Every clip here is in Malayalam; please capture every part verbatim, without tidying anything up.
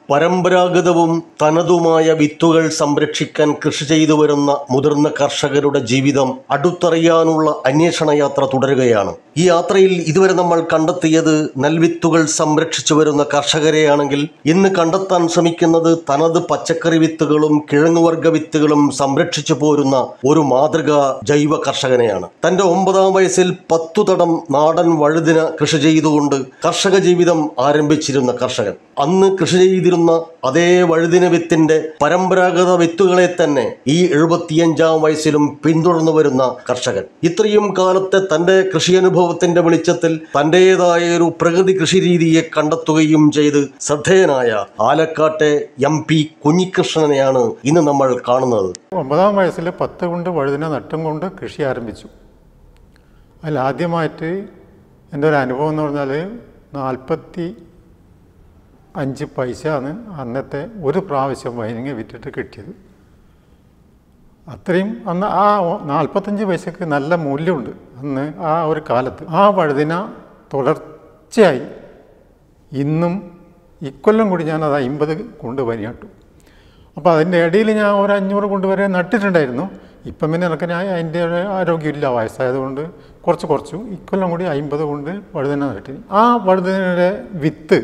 പരമ്പരാഗതവും തനതുമായ വിത്തുകൾ സംരക്ഷിക്കാൻ കൃഷി ചെയ്തു വരുന്ന മുതിർന്ന കർഷകരുടെ ജീവിതം അടുത്തറിയാനുള്ള അന്വേഷണ യാത്ര തുടരുകയാണ്. ഈ യാത്രയിൽ ഇതുവരെ നമ്മൾ കണ്ടെത്തിയത് നെൽവിത്തുകൾ സംരക്ഷിച്ചു വരുന്ന കർഷകരെയാണെങ്കിൽ, ഇന്ന് കണ്ടെത്താൻ ശ്രമിക്കുന്നത് തനത് പച്ചക്കറി വിത്തുകളും കിഴങ്ങുവർഗ വിത്തുകളും സംരക്ഷിച്ചു പോരുന്ന ഒരു മാതൃകാ ജൈവ കർഷകനെയാണ്. തന്റെ ഒമ്പതാം വയസ്സിൽ പത്തു തടം നാടൻ വഴുതിന കൃഷി ചെയ്തുകൊണ്ട് കർഷക ജീവിതം ആരംഭിച്ചിരുന്ന കർഷകൻ, അന്ന് കൃഷി ചെയ്തിരുന്ന അതേ വഴുതിന വിത്തിന്റെ പരമ്പരാഗത വിത്തുകളെ തന്നെ ഈ എഴുപത്തിയഞ്ചാം വയസ്സിലും പിന്തുടർന്നു വരുന്ന കർഷകൻ, ഇത്രയും കാലത്തെ തന്റെ കൃഷി അനുഭവത്തിന്റെ വെളിച്ചത്തിൽ തന്റേതായ ഒരു പ്രകൃതി കൃഷി രീതിയെ കണ്ടെത്തുകയും ചെയ്ത് ശ്രദ്ധേയനായ ആലക്കാട്ടെ എം പി കുഞ്ഞികൃഷ്ണനെയാണ് ഇന്ന് നമ്മൾ കാണുന്നത്. ഒമ്പതാം വയസ്സിൽ പത്ത് കൊണ്ട് വഴുതിന നട്ടും കൊണ്ട് കൃഷി ആരംഭിച്ചു. അതിൽ ആദ്യമായിട്ട് എൻ്റെ ഒരു അനുഭവം എന്ന് പറഞ്ഞാൽ നാൽപ്പത്തി അഞ്ച് പൈസയാണ് അന്നത്തെ ഒരു പ്രാവശ്യം വൈനിങ്ങ വിറ്റിട്ട് കിട്ടിയത്. അത്രയും അന്ന് ആ നാൽപ്പത്തഞ്ച് പൈസക്ക് നല്ല മൂല്യമുണ്ട് അന്ന് ആ ഒരു കാലത്ത്. ആ വഴുതിന തുടർച്ചയായി ഇന്നും ഇക്കൊല്ലം കൂടി ഞാൻ അത് അമ്പത് കൊണ്ട് വരി നട്ടു. അപ്പോൾ അതിൻ്റെ ഇടയിൽ ഞാൻ ഒരു അഞ്ഞൂറ് കൊണ്ട് വരെ നട്ടിട്ടുണ്ടായിരുന്നു. ഇപ്പം പിന്നെ എനിക്ക് ഞാൻ അതിൻ്റെ ആരോഗ്യമില്ല, വയസ്സായതുകൊണ്ട് കുറച്ച് കുറച്ചു. ഇക്കൊല്ലം കൂടി അമ്പത് കൊണ്ട് വഴുതിന നട്ടി. ആ വഴുതിനയുടെ വിത്ത്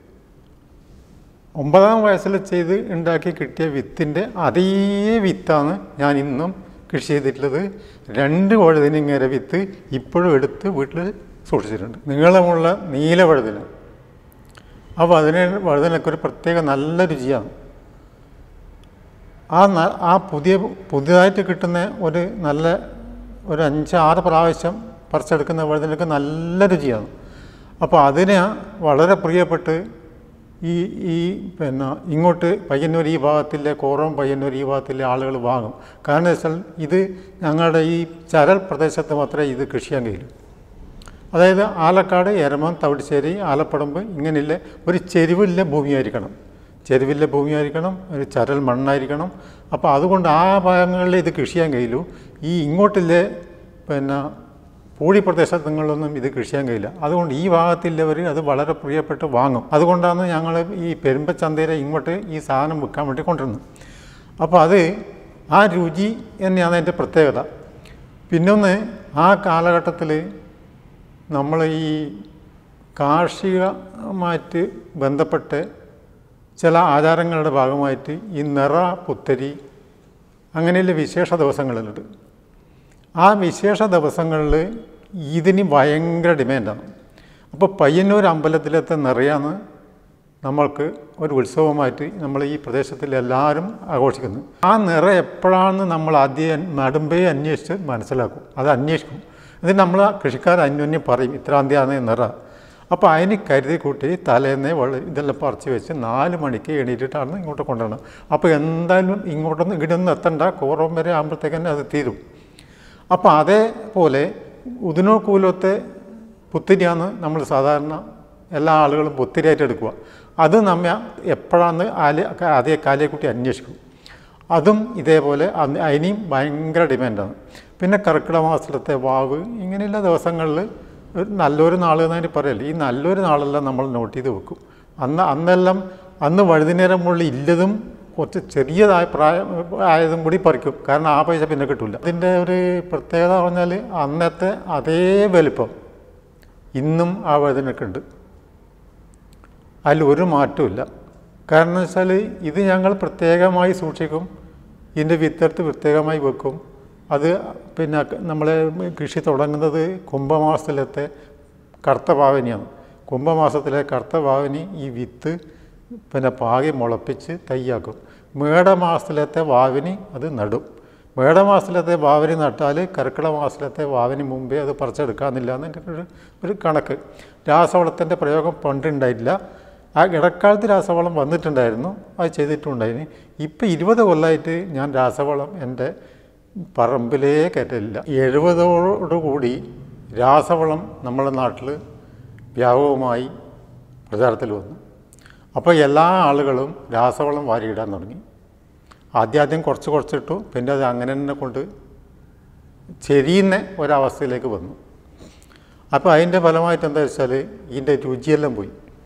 ഒമ്പതാം വയസ്സിൽ ചെയ്ത് ഉണ്ടാക്കി കിട്ടിയ വിത്തിൻ്റെ അതേ വിത്താണ് ഞാൻ ഇന്നും കൃഷി ചെയ്തിട്ടുള്ളത്. രണ്ട് വഴുതിനങ്ങര വിത്ത് ഇപ്പോഴും എടുത്ത് വീട്ടിൽ സൂക്ഷിച്ചിട്ടുണ്ട്. നീളമുള്ള നീല വഴുതിന. ആ വഴുതിന വഴുതിനൊക്കെ ഒരു പ്രത്യേക നല്ല രുചിയാണ്. ആ ആ പുതിയ പുതിയതായിട്ട് കിട്ടുന്ന ഒരു നല്ല ഒരു അഞ്ച് ആറ് പ്രാവശ്യം പറിച്ചെടുക്കുന്ന വഴുതിനൊക്കെ നല്ല രുചിയാണ്. അപ്പോൾ അതിനെ വളരെ പ്രിയപ്പെട്ട് ഈ ഈ പിന്നെ ഇങ്ങോട്ട് പയ്യന്നൂർ ഈ ഭാഗത്തിലെ കോറം പയ്യന്നൂർ ഈ ഭാഗത്തിലെ ആളുകൾ വാങ്ങും. കാരണം വെച്ചാൽ ഇത് ഞങ്ങളുടെ ഈ ചരൽ പ്രദേശത്ത് മാത്രമേ ഇത് കൃഷി ചെയ്യാൻ കഴിയൂ. അതായത് ആലക്കാട്, എരമം, തവിടുശ്ശേരി, ആലപ്പടമ്പ് ഇങ്ങനെയുള്ള ഒരു ചെരുവില്ല ഭൂമിയായിരിക്കണം. ചെരുവില്ല ഭൂമിയായിരിക്കണം, ഒരു ചരൽ മണ്ണായിരിക്കണം. അപ്പോൾ അതുകൊണ്ട് ആ ഭാഗങ്ങളിൽ ഇത് കൃഷി ചെയ്യാൻ കഴിയുള്ളൂ. ഈ ഇങ്ങോട്ടിലെ പിന്നെ പൂഴി പ്രദേശങ്ങളിലൊന്നും ഇത് കൃഷി ചെയ്യാൻ കഴിയില്ല. അതുകൊണ്ട് ഈ ഭാഗത്തുള്ളവർ അത് വളരെ പ്രിയപ്പെട്ട് വാങ്ങും. അതുകൊണ്ടാണ് ഞങ്ങൾ ഈ പെരുമ്പച്ചന്തയിലെ ഇങ്ങോട്ട് ഈ സാധനം വിൽക്കാൻ വേണ്ടി കൊണ്ടുവരുന്നത്. അപ്പോൾ അത് ആ രുചി തന്നെയാണ് അതിൻ്റെ പ്രത്യേകത. പിന്നൊന്ന്, ആ കാലഘട്ടത്തിൽ നമ്മൾ ഈ കാർഷികമായിട്ട് ബന്ധപ്പെട്ട് ചില ആചാരങ്ങളുടെ ഭാഗമായിട്ട് ഈ നിറ പുത്തരി അങ്ങനെയുള്ള വിശേഷ ദിവസങ്ങളുണ്ട്. ആ വിശേഷ ദിവസങ്ങളിൽ ഇതിന് ഭയങ്കര ഡിമാൻഡാണ്. അപ്പോൾ പയ്യന്നൂർ അമ്പലത്തിലത്തെ നിറയാണ് നമ്മൾക്ക് ഒരു ഉത്സവമായിട്ട് നമ്മൾ ഈ പ്രദേശത്തിൽ എല്ലാവരും ആഘോഷിക്കുന്നത്. ആ നിറ എപ്പോഴാണെന്ന് നമ്മൾ ആദ്യം നടുമ്പേ അന്വേഷിച്ച് മനസ്സിലാക്കും. അത് അന്വേഷിക്കും. ഇത് നമ്മൾ കൃഷിക്കാർ അന്യോന്യം പറയും ഇത്രാം തീയതിയാണ് നിറ. അപ്പോൾ അതിന് കരുതി കൂട്ടി തലേന്നേ വെള്ളം ഇതെല്ലാം പറിച്ച് വെച്ച് നാല് മണിക്ക് എണീറ്റിട്ടാണ് ഇങ്ങോട്ട് കൊണ്ടുവരണം. അപ്പോൾ എന്തായാലും ഇങ്ങോട്ടൊന്നും ഇവിടെയൊന്നും എത്തണ്ട, കോറം വരെ ആകുമ്പോഴത്തേക്ക് തന്നെ അത് തീരും. അപ്പോൾ അതേപോലെ ഉദിനോ കൂലത്തെ പുത്തിരിയാണ് നമ്മൾ സാധാരണ എല്ലാ ആളുകളും പുത്തിരിയായിട്ട് എടുക്കുക. അത് നമ്മ എപ്പോഴാണ് ആല അതേ കാലിയെക്കുട്ടി അന്വേഷിക്കും. അതും ഇതേപോലെ അതിനെയും ഭയങ്കര ഡിമാൻഡാണ്. പിന്നെ കർക്കിടക മാസത്തിലത്തെ വാവ് ഇങ്ങനെയുള്ള ദിവസങ്ങളിൽ നല്ലൊരു നാൾ എന്നതിന് പറയല്ലേ, ഈ നല്ലൊരു നാളെല്ലാം നമ്മൾ നോട്ട് ചെയ്ത് വെക്കും. അന്ന് അന്നെല്ലാം അന്ന് വഴുതിനേരം മുകളിൽ ഇല്ലതും കുറച്ച് ചെറിയതായ പ്രായം ആയതും കൂടി പറിക്കും. കാരണം ആ പൈസ പിന്നെ കിട്ടില്ല. അതിൻ്റെ ഒരു പ്രത്യേകത പറഞ്ഞാൽ അന്നത്തെ അതേ വലിപ്പം ഇന്നും ആ വഴുതിനൊക്കെ ഉണ്ട്. അതിൽ ഒരു മാറ്റമില്ല. കാരണം വെച്ചാൽ ഇത് ഞങ്ങൾ പ്രത്യേകമായി സൂക്ഷിക്കും. ഇതിൻ്റെ വിത്തെടുത്ത് പ്രത്യേകമായി വെക്കും. അത് പിന്നെ നമ്മളെ കൃഷി തുടങ്ങുന്നത് കുംഭമാസത്തിലത്തെ കർത്തഭാവനിയാണ്. കുംഭമാസത്തിലെ കർത്തഭാവനി ഈ വിത്ത് പിന്നെ പാകി മുളപ്പിച്ച് തയ്യാക്കും. മേടമാസത്തിലത്തെ വാവിനി അത് നടും. മേടമാസത്തിലത്തെ വാവിനി നട്ടാൽ കർക്കിടക മാസത്തിലത്തെ വാവിനി മുമ്പേ അത് പറിച്ചെടുക്കാമെന്നില്ല എന്ന് എൻ്റെ ഒരു ഒരു കണക്ക്. രാസവളത്തിൻ്റെ പ്രയോഗം പണ്ടുണ്ടായിട്ടില്ല. ആ ഇടക്കാലത്ത് രാസവളം വന്നിട്ടുണ്ടായിരുന്നു, അത് ചെയ്തിട്ടുണ്ടായിരുന്നു. ഇപ്പം ഇരുപത് കൊല്ലമായിട്ട് ഞാൻ രാസവളം എൻ്റെ പറമ്പിലേ കയറ്റില്ല. എഴുപതോടുകൂടി രാസവളം നമ്മുടെ നാട്ടിൽ വ്യാപകമായി പ്രചാരത്തിൽ വന്നു. അപ്പോൾ എല്ലാ ആളുകളും രാസവളം വാരിയിടാൻ തുടങ്ങി. ആദ്യാദ്യം കുറച്ച് കുറച്ചിട്ടു, പിന്നെ അത് അങ്ങനെ തന്നെ കൊണ്ട് ചെരിയുന്ന ഒരവസ്ഥയിലേക്ക് വന്നു. അപ്പോൾ അതിൻ്റെ ഫലമായിട്ട് എന്താ വെച്ചാൽ ഇതിൻ്റെ രുചിയെല്ലാം പോയി.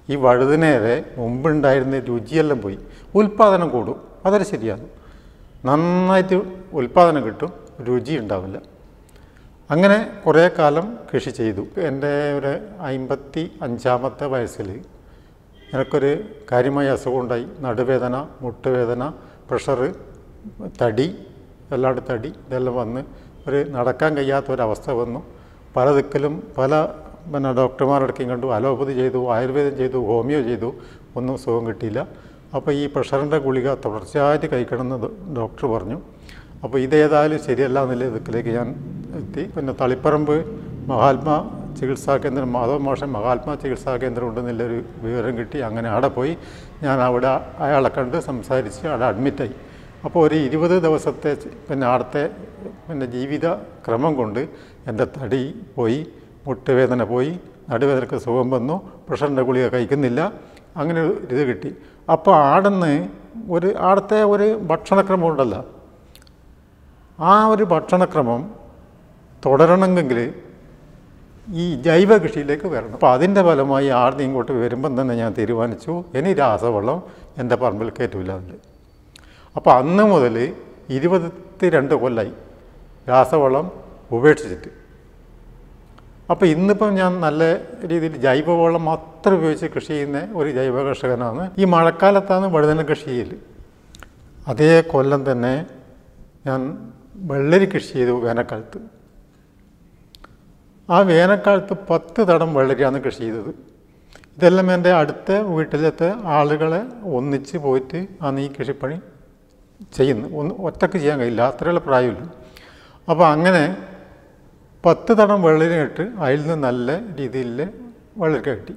ഈ വഴുതിനേരെ മുമ്പുണ്ടായിരുന്ന രുചിയെല്ലാം പോയി. ഉൽപ്പാദനം കൂടും, അതൊരു ശരിയാണ്. നന്നായിട്ട് ഉൽപ്പാദനം കിട്ടും, രുചി ഉണ്ടാവില്ല. അങ്ങനെ കുറേ കാലം കൃഷി ചെയ്തു. എൻ്റെ ഒരു അമ്പത്തി അഞ്ചാമത്തെ വയസ്സിൽ എനിക്കൊരു കാര്യമായ അസുഖം ഉണ്ടായി. നടുവേദന, മുട്ടുവേദന, പ്രഷറ്, തടി, എല്ലായിടത്തും തടി, ഇതെല്ലാം വന്ന് ഒരു നടക്കാൻ കഴിയാത്തൊരവസ്ഥ വന്നു. പല ദിക്കിലും പല പിന്നെ ഡോക്ടർമാരടക്കം കണ്ടു, അലോപ്പതി ചെയ്തു, ആയുർവേദം ചെയ്തു, ഹോമിയോ ചെയ്തു, ഒന്നും സുഖം കിട്ടിയില്ല. അപ്പോൾ ഈ പ്രഷറിൻ്റെ ഗുളിക തുടർച്ചയായിട്ട് കഴിക്കണമെന്ന് ഡോക്ടർ പറഞ്ഞു. അപ്പോൾ ഇതേതായാലും ശരിയല്ല എന്നുള്ള ദിക്കിലേക്ക് ഞാൻ എത്തി. പിന്നെ തളിപ്പറമ്പ് മഹാത്മാ ചികിത്സാ കേന്ദ്രം, മാധവ മാഷൻ മഹാത്മാ ചികിത്സാ കേന്ദ്രം ഉണ്ടെന്നുള്ളൊരു വിവരം കിട്ടി. അങ്ങനെ അവിടെ പോയി ഞാൻ അവിടെ അയാളെ കണ്ട് സംസാരിച്ച് അവിടെ അഡ്മിറ്റായി. അപ്പോൾ ഒരു ഇരുപത് ദിവസത്തെ പിന്നെ അവിടുത്തെ പിന്നെ ജീവിത ക്രമം കൊണ്ട് എൻ്റെ തടി പോയി, മുട്ടുവേദന പോയി, നടുവേദനക്ക് സുഖം വന്നു, പ്രഷറിൻ്റെ ഗുളിക കഴിക്കുന്നില്ല, അങ്ങനെ ഒരു ഇത് കിട്ടി. അപ്പോൾ ആടുന്ന് ഒരു ആടത്തെ ഒരു ഭക്ഷണക്രമം ഉണ്ടല്ലോ, ആ ഒരു ഭക്ഷണക്രമം തുടരണമെങ്കിൽ ഈ ജൈവ കൃഷിയിലേക്ക് വരണം. അപ്പോൾ അതിൻ്റെ ഫലമായി ആടുന്ന് ഇങ്ങോട്ട് വരുമ്പം തന്നെ ഞാൻ തീരുമാനിച്ചു, ഇനി രാസവളം എൻ്റെ പറമ്പിൽ കയറ്റില്ല അതിൽ. അപ്പോൾ അന്ന് മുതൽ ഇരുപത്തി രണ്ട് കൊല്ലമായി രാസവളം ഉപേക്ഷിച്ചിട്ട്. അപ്പോൾ ഇന്നിപ്പം ഞാൻ നല്ല രീതിയിൽ ജൈവവളം മാത്രം ഉപയോഗിച്ച് കൃഷി ചെയ്യുന്ന ഒരു ജൈവ കർഷകനാണ്. ഈ മഴക്കാലത്താണ് വഴുതന കൃഷി ചെയ്യൽ. അതേ കൊല്ലം തന്നെ ഞാൻ വെള്ളരി കൃഷി ചെയ്തു വേനൽക്കാലത്ത്. ആ വേനൽക്കാലത്ത് പത്ത് തടം വെള്ളരിയാണ് കൃഷി ചെയ്തത്. ഇതെല്ലാം എൻ്റെ അടുത്ത വീട്ടിലത്തെ ആളുകളെ ഒന്നിച്ച് പോയിട്ട് ആണ് ഈ കൃഷിപ്പണി ചെയ്യുന്നത്. ഒന്ന് ഒറ്റക്ക് ചെയ്യാൻ കഴിയില്ല, അത്രയുള്ള പ്രായമില്ല. അപ്പോൾ അങ്ങനെ പത്ത് തടം വെള്ളരി ഇട്ട് അതിൽ നിന്ന് നല്ല രീതിയിൽ വെള്ളരിക്ക കിട്ടി.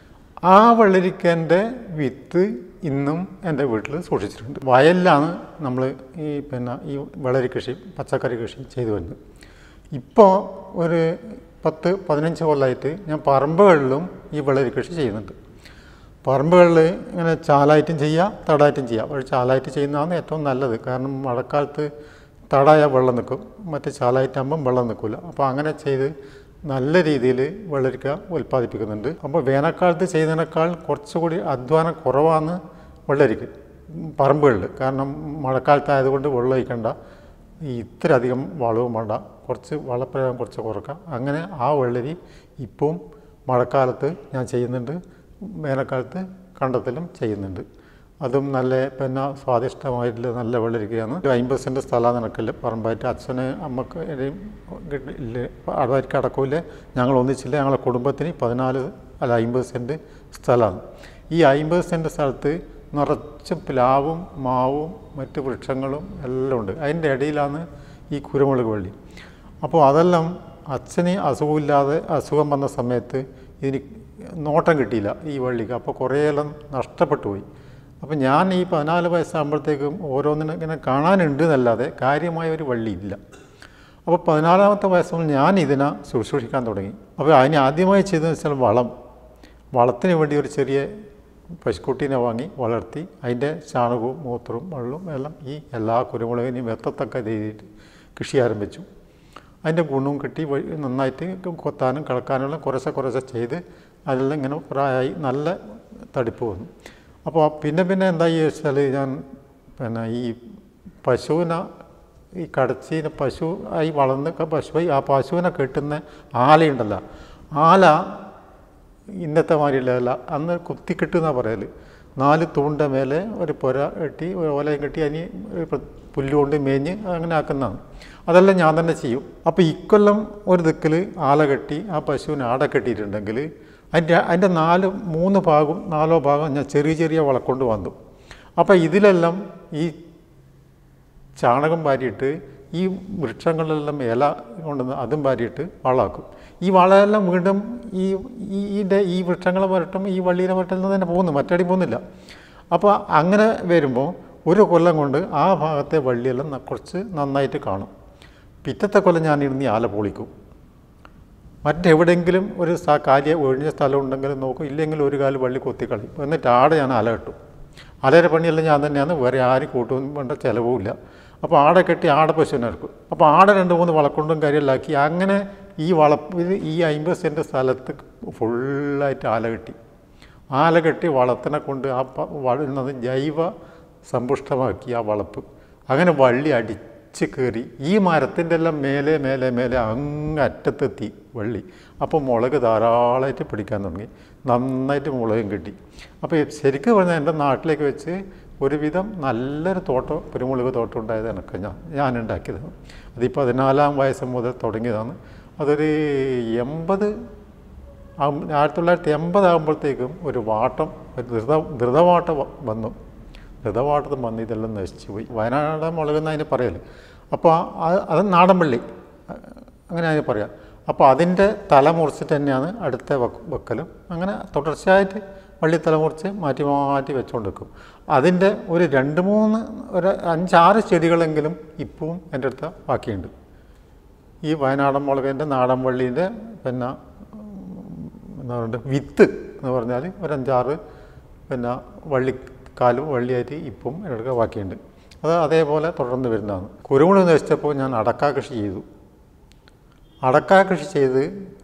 ആ വെള്ളരിക്കൻ്റെ വിത്ത് ഇന്നും എൻ്റെ വീട്ടിൽ സൂക്ഷിച്ചിട്ടുണ്ട്. വയലിലാണ് നമ്മൾ ഈ പിന്നെ ഈ വെള്ളരി കൃഷി, പച്ചക്കറി കൃഷി ചെയ്തു വരുന്നത്. ഇപ്പോൾ ഒരു പത്ത് പതിനഞ്ച് കൊല്ലമായിട്ട് ഞാൻ പറമ്പുകളിലും ഈ വെള്ളരി കൃഷി ചെയ്യുന്നുണ്ട്. പറമ്പുകളിൽ ഇങ്ങനെ ചാലായിട്ടും ചെയ്യാം, തടായിട്ടും ചെയ്യാം. പക്ഷേ ചാലായിട്ട് ചെയ്യുന്നതാണ് ഏറ്റവും നല്ലത്. കാരണം മഴക്കാലത്ത് തടായ വെള്ളം നിൽക്കും, മറ്റ് ചാലായിട്ടാകുമ്പം വെള്ളം നിൽക്കില്ല. അപ്പോൾ അങ്ങനെ ചെയ്ത് നല്ല രീതിയിൽ വെള്ളരിക്ക ഉൽപ്പാദിപ്പിക്കുന്നുണ്ട്. അപ്പോൾ വേനൽക്കാലത്ത് ചെയ്യുന്നതിനേക്കാൾ കുറച്ചുകൂടി അധ്വാനം കുറവാണ് വെള്ളരിക്ക് പറമ്പുകളിൽ. കാരണം മഴക്കാലത്തായതുകൊണ്ട് വെള്ളം ഒഴിക്കണ്ട, ഈ ഇത്ര അധികം വളവും വേണ്ട, കുറച്ച് വളപ്രയോഗം കുറച്ച് കുറക്കാം. അങ്ങനെ ആ വെള്ളരി ഇപ്പം മഴക്കാലത്ത് ഞാൻ ചെയ്യുന്നുണ്ട്, വേനൽക്കാലത്ത് കണ്ടത്തിലും ചെയ്യുന്നുണ്ട്. അതും നല്ല പിന്നെ സ്വാദിഷ്ടമായിട്ടുള്ള നല്ല വെള്ളരിക്കയാണ്. ഒരു അമ്പത് സെൻറ്റ് സ്ഥലമാണ് നിനക്കില്ല പറമ്പായിട്ട്. അച്ഛന് അമ്മക്ക് ഇല്ല, അടവായിരിക്കും അടക്കമില്ല, ഞങ്ങൾ ഒന്നിച്ചില്ല. ഞങ്ങളെ കുടുംബത്തിന് പതിനാല് അല്ല അമ്പത് സെൻറ്റ് സ്ഥലമാണ്. ഈ അമ്പത് സെൻറ്റ് സ്ഥലത്ത് നിറച്ച് പ്ലാവും മാവും മറ്റ് വൃക്ഷങ്ങളും എല്ലാം ഉണ്ട്. അതിൻ്റെ ഇടയിലാണ് ഈ കുരുമുളക് വള്ളി. അപ്പോൾ അതെല്ലാം അച്ഛന് അസുഖമില്ലാതെ അസുഖം വന്ന സമയത്ത് ഇതിന് നോട്ടം കിട്ടിയില്ല ഈ വള്ളിക്ക്. അപ്പോൾ കുറേയെല്ലാം നഷ്ടപ്പെട്ടു പോയി. അപ്പം ഞാൻ ഈ പതിനാല് വയസ്സാകുമ്പോഴത്തേക്കും ഓരോന്നിനും ഇങ്ങനെ കാണാനുണ്ട് എന്നല്ലാതെ കാര്യമായ ഒരു വള്ളിയില്ല. അപ്പോൾ പതിനാലാമത്തെ വയസ്സിൽ ഞാൻ ഇതിനെ ശുശ്രൂഷിക്കാൻ തുടങ്ങി. അപ്പോൾ അതിന് ആദ്യമായി ചെയ്തതെന്ന് വെച്ചാൽ വളം. വളത്തിന് വേണ്ടി ഒരു ചെറിയ പശുക്കുട്ടീനെ വാങ്ങി വളർത്തി അതിൻ്റെ ചാണകവും മൂത്രവും വെള്ളവും എല്ലാം ഈ എല്ലാ കുരുമുളകിനെയും എത്തത്തക്ക രീതിയിൽ കൃഷി ആരംഭിച്ചു. അതിൻ്റെ ഗുണവും കിട്ടി. നന്നായിട്ട് കൊത്താനും കളക്കാനുള്ള കുറച്ച് കുറച്ച് ചെയ്ത് അതെല്ലാം ഇങ്ങനെ പ്രായമായി നല്ല തടിപ്പ് വന്നു. അപ്പോൾ പിന്നെ പിന്നെ എന്തായി വെച്ചാൽ ഞാൻ പിന്നെ ഈ പശുവിനെ ഈ കടച്ചീനെ പശു ആയി വളർന്ന് പശുവായി ആ പശുവിനെ കെട്ടുന്ന ആലയുണ്ടല്ലോ, ആല ഇന്നത്തെ മാതിരിയല്ല, അന്ന് കുത്തിക്കെട്ടുന്നാണ് പറയൽ. നാല് തൂണിൻ്റെ മേലെ ഒരു പുര കെട്ടി ഒരു ഓലയും കെട്ടി അതിന് പുല്ലുകൊണ്ട് മേഞ്ഞ് അങ്ങനെ ആക്കുന്നതാണ്. അതെല്ലാം ഞാൻ തന്നെ ചെയ്യും. അപ്പോൾ ഇക്കൊല്ലം ഒരു ദിക്കിൽ ആല കെട്ടി ആ പശുവിനെ ആടെ കെട്ടിയിട്ടുണ്ടെങ്കിൽ അതിൻ്റെ അതിൻ്റെ നാല് മൂന്ന് ഭാഗം നാലോ ഭാഗം ഞാൻ ചെറിയ ചെറിയ വളക്കൊണ്ട് വന്നു. അപ്പോൾ ഇതിലെല്ലാം ഈ ചാണകം വാരിയിട്ട് ഈ വൃക്ഷങ്ങളിലെല്ലാം ഇല കൊണ്ടുവന്ന് അതും വാരിയിട്ട് വളമാക്കും. ഈ വളമെല്ലാം വീണ്ടും ഈ ഈൻ്റെ ഈ വൃക്ഷങ്ങളെ വരട്ടും ഈ വള്ളിയിലെ വരട്ടിൽ തന്നെ പോകുന്നു, മറ്റടി പോകുന്നില്ല. അപ്പോൾ അങ്ങനെ വരുമ്പോൾ ഒരു കൊല്ലം കൊണ്ട് ആ ഭാഗത്തെ വള്ളിയെല്ലാം കുറച്ച് നന്നായിട്ട് കാണും. പിറ്റത്തെ കൊല്ലം ഞാനിരുന്ന് ആല പൊളിക്കും. മറ്റെവിടെയെങ്കിലും ഒരു കാര്യം ഒഴിഞ്ഞ സ്ഥലം ഉണ്ടെങ്കിലും നോക്കും, ഇല്ലെങ്കിൽ ഒരു കാല് വള്ളി കൊത്തിക്കളയും. എന്നിട്ട് ആടെ ഞാൻ അല കെട്ടും. അലയുടെ പണിയെല്ലാം ഞാൻ തന്നെയാണ്, വേറെ ആരും കൂട്ടും വേണ്ട ചിലവുമില്ല. അപ്പോൾ ആടെ കെട്ടി ആടെ പശുവിനെ ഇറക്കും. അപ്പോൾ ആടെ രണ്ട് മൂന്ന് വളക്കൊണ്ടും കാര്യമെല്ലാക്കി അങ്ങനെ ഈ വളപ്പിൽ ഈ അമ്പത് സെൻറ്റ് സ്ഥലത്ത് ഫുള്ളായിട്ട് ആല കെട്ടി. ആല കെട്ടി വളത്തിനെ കൊണ്ട് ആ വളരുന്നത് ജൈവ സമ്പുഷ്ടമാക്കി ആ വളപ്പ്. അങ്ങനെ വള്ളി അടിച്ച് കയറി ഈ മരത്തിൻ്റെ എല്ലാം മേലെ മേലെ മേലെ അങ്ങ് അറ്റത്തെത്തി വള്ളി. അപ്പോൾ മുളക് ധാരാളമായിട്ട് പിടിക്കാൻ തുടങ്ങി, നന്നായിട്ട് മുളകും കിട്ടി. അപ്പോൾ ശരിക്കും പറഞ്ഞാൽ എൻ്റെ നാട്ടിലേക്ക് വെച്ച് ഒരുവിധം നല്ലൊരു തോട്ടം, കുരുമുളക് തോട്ടം ഉണ്ടായത് എനിക്ക് ഞാൻ ഞാൻ ഉണ്ടാക്കിയതാണ്. അത് ഈ പതിനാലാം വയസ്സ് മുതൽ തുടങ്ങിയതാണ്. അതൊരു എൺപത് ആയിരത്തി തൊള്ളായിരത്തി എൺപതാകുമ്പോഴത്തേക്കും ഒരു വാട്ടം, ഒരു ധൃത ധൃതവാട്ടം വന്നു. ധൃതവാട്ടം വന്ന് ഇതെല്ലാം നശിച്ചു പോയി. വയനാട് മുളകെന്ന് അതിന് പറയല്. അപ്പോൾ അത് നാടൻ വള്ളി അങ്ങനെ അതിന് പറയാം. അപ്പോൾ അതിൻ്റെ തല മുറിച്ചിട്ട് തന്നെയാണ് അടുത്ത വെക്കലും. അങ്ങനെ തുടർച്ചയായിട്ട് വള്ളി തല മുറിച്ച് മാറ്റി മാറ്റി വെച്ചുകൊണ്ട് വെക്കും. അതിൻ്റെ ഒരു രണ്ട് മൂന്ന് ഒരു അഞ്ചാറ് ചെടികളെങ്കിലും ഇപ്പവും എൻ്റെ അടുത്ത് ബാക്കിയുണ്ട്. ഈ വയനാടൻ മുളകിൻ്റെ നാടൻ വള്ളീൻ്റെ പിന്നെ എന്താ പറയുക വിത്ത് എന്ന് പറഞ്ഞാൽ ഒരു അഞ്ചാറ് പിന്നെ വള്ളിക്കാലും വള്ളിയായിട്ട് ഇപ്പം എൻ്റെ അടുത്ത് ബാക്കിയുണ്ട്. അത് അതേപോലെ തുടർന്ന് വരുന്നതാണ്. കുരുമുളക് നശിച്ചപ്പോൾ ഞാൻ അടക്ക കൃഷി ചെയ്തു. അടക്ക കൃഷി ചെയ്ത്